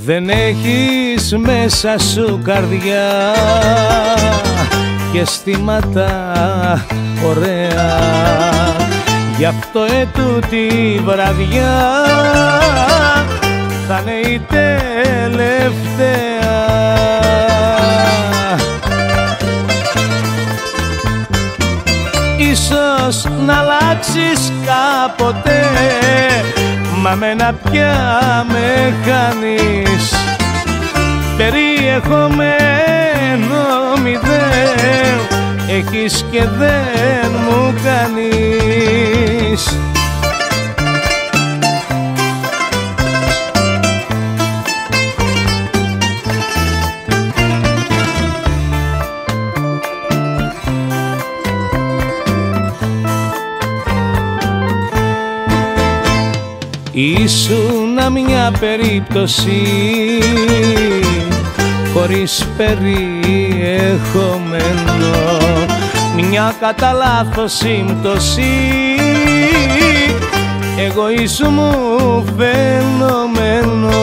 Δεν έχεις μέσα σου καρδιά και αισθήματα ωραία, γι' αυτό ετούτη βραδιά θα είναι η τελευταία. Ίσως να αλλάξεις κάποτε, μα μένα πια με χάνεις. Περιεχομένο μηδέν έχεις και δεν μου κάνεις. Ήσουνα μια περίπτωση χωρίς περιεχομένο, μια κατά λάθος σύμπτωση εγωισμού φαινομένο.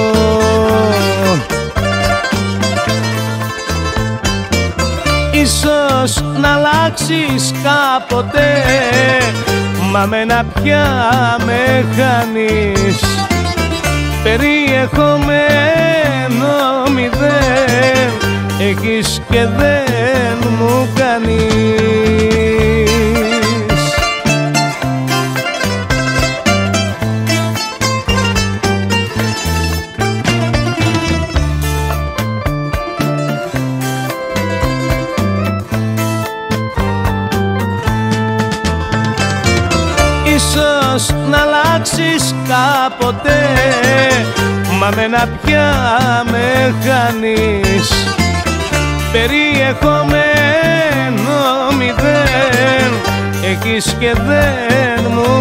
Ίσως να αλλάξεις κάποτε, μα μένα πια με χάνεις. Περιεχομένο μηδέν έχεις και δεν μου κάνεις. Ίσως να αλλάξεις κάποτε, μα μένα πια με χάνεις. Περιεχομένο μηδέν έχεις και δεν μου